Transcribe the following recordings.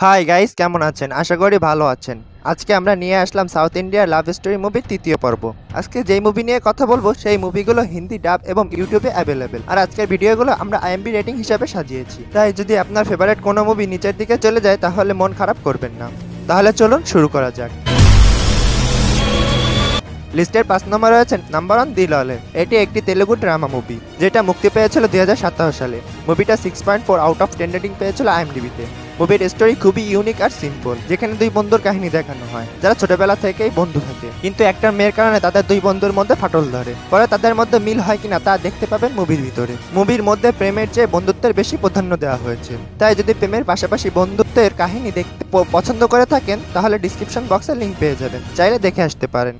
Hi guys, কেমন আছেন? আশা করি ভালো আছেন। আজকে আমরা নিয়ে আসলাম সাউথ ইন্ডিয়ার লাভ স্টোরি মুভির তৃতীয় পর্ব। আজকে যেই মুভি নিয়ে কথা বলবো সেই মুভিগুলো হিন্দি ডাব এবং ইউটিউবে অ্যাভেলেবেল। আর আজকের ভিডিওগুলো আমরা আইএমডি রেটিং হিসাবে সাজিয়েছি। তাই যদি আপনার ফেভারিট কোনো মুভি নিচের দিকে চলে যায় তাহলে মন খারাপ করবেন না। তাহলে চলুন শুরু করা যাক। লিস্টের 5 নম্বরে রয়েছে নাম্বার 1 দিলওয়ালে। এটি একটি তেলুগু ড্রামা মুভি যেটা মুক্তি পেয়েছিল 2017 সালে। মুভিটা 6.4 আউট অফ 10 রেটিং পেয়েছিল আইএমডিবিতে। মুভির স্টোরি খুবই ইউনিক আর সিম্পল, যেখানে দুই বন্ধুর কাহিনী দেখানো হয় যারা ছোটবেলা থেকেই বন্ধু থাকে, কিন্তু একটা মেয়ের কারণে তাদের দুই বন্ধুর মধ্যে ফাটল ধরে। পরে তাদের মধ্যে মিল হয় কিনা তা দেখতে পাবেন মুভির ভিতরে। মুভির মধ্যে প্রেমের চেয়ে বন্ধুত্বের বেশি প্রাধান্য দেওয়া হয়েছে। তাই যদি প্রেমের পাশাপাশি বন্ধুত্বের কাহিনী দেখতে পছন্দ করে থাকেন তাহলে ডিসক্রিপশন বক্সে লিংক পেয়ে যাবেন, চাইলে দেখে আসতে পারেন।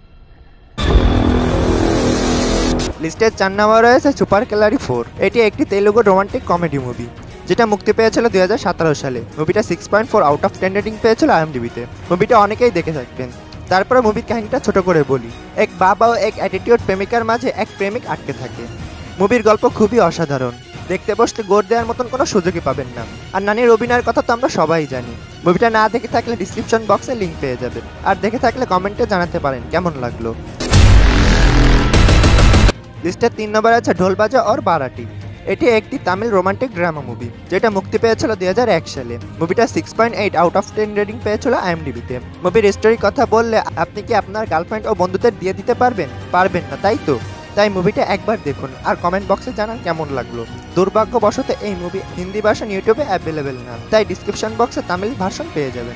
লিস্টের 4 নম্বরে রয়েছে সুপার ক্যালারি 4। এটি একটি তেলুগু রোমান্টিক কমেডি মুভি যেটা মুক্তি পেয়েছিল 2017 সালে। মুভিটা 6.4 আউট অফ 10 রেটিং পেয়েছিল আইএমডিবিতে। মুভিটা অনেকেই দেখে থাকবেন। তারপরে মুভির কাহিনীটা ছোট করে বলি। এক বাবা ও এক অ্যাটিটিউড প্রেমিকার মাঝে এক প্রেমিক আটকে থাকে। মুভির গল্প খুবই অসাধারণ, দেখতে বসতে গোর দেওয়ার মতন কোনো সুযোগই পাবেন না। আর নানির অভিনয়ের কথা তো আমরা সবাই জানি। মুভিটা না দেখে থাকলে ডিসক্রিপশন বক্সে লিংক পেয়ে যাবেন, আর দেখে থাকলে কমেন্টে জানাতে পারেন কেমন লাগলো। লিস্টের 3 নম্বরে আছে ঢোল বাজা और বারাটি। এটি একটি তামিল রোমান্টিক ড্রামা মুভি যেটা মুক্তি পেয়েছিল 2001 সালে। মুভিটা 6.8 আউট অফ 10 রেটিং পেয়েছিল আইএমডিবিতে। মুভির স্টোরির কথা বললে আপনি কি আপনার গার্লফ্রেন্ড ও বন্ধুদের দিয়ে দিতে পারবেন না, তাই তো? তাই মুভিটা একবার দেখুন আর কমেন্ট বক্সে জানান কেমন লাগলো। দুর্ভাগ্যবশত এই মুভি হিন্দি ভার্সন ইউটিউবে অ্যাভেলেবেল না, তাই ডিসক্রিপশন বক্সে তামিল ভার্সন পেয়ে যাবেন।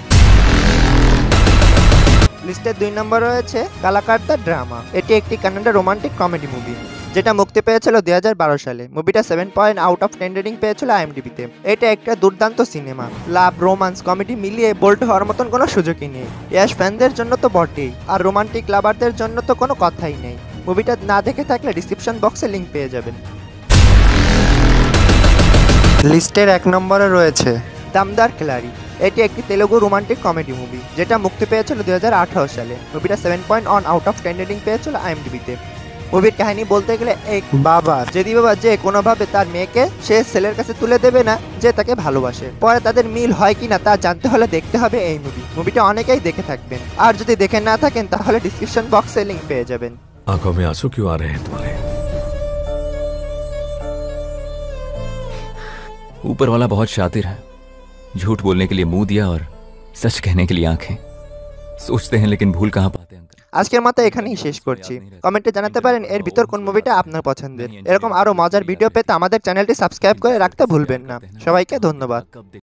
লিস্টের 2 নম্বরে রয়েছে কালাকার্তা ড্রামা। এটি একটি কানাডা রোমান্টিক কমেডি মুভি যেটা মুক্তি পেয়েছিল 2012 সালে। মুভিটা 7 আউট অফ 10 রেটিং পেয়েছিল আইএমডিবিতে। এটা একটা দুর্দান্ত সিনেমা। লাভ, রোমান্স, কমেডি মিলিয়ে বোল্ড হওয়ার মতন কোনো সুযোগই নেই। ইয়াশ ফ্যানদের জন্য তো বটেই, আর রোমান্টিক লাভারদের জন্য তো কোনো কথাই নেই। মুভিটা না দেখে থাকলে ডিসক্রিপশন বক্সে লিংক পেয়ে যাবেন। লিস্টের 1 নম্বরে রয়েছে দামদার খিলাড়ি। এটি একটি তেলুগু রোমান্টিক কমেডি মুভি যেটা মুক্তি পেয়েছিল 2018 সালে। মুভিটা 7.1 আউট অফ 10 রেটিং পেয়েছিল আইএমডিবিতে। মুভির কাহিনী বলতে গেলে এক বাবা যে কোনোভাবে তার মেয়েকে সে ছেলের কাছে তুলে দেবে না যে তাকে ভালোবাসে। পরে তাদের মিল হয় কিনা তা জানতে হলে দেখতে হবে এই মুভিটা অনেকেই দেখে থাকবেন, আর যদি দেখে না থাকেন তাহলে ডিসক্রিপশন বক্সে লিংক পেয়ে যাবেন। आंखों में आंसू क्यों आ रहे हैं तुम्हारे? ऊपर वाला बहुत शातिर है, झूठ बोलने के लिए मुंह दिया और सच कहने के लिए आंखें। सोचते हैं लेकिन भूल कहां पाते हैं। আজকের মতো এখানেই শেষ করছি। কমেন্টে জানাতে পারেন এর ভিতর কোন মুভিটা আপনার পছন্দের। এরকম আরো মজার ভিডিও পেতে আমাদের চ্যানেলটি সাবস্ক্রাইব করে রাখতে ভুলবেন না। সবাইকে ধন্যবাদ।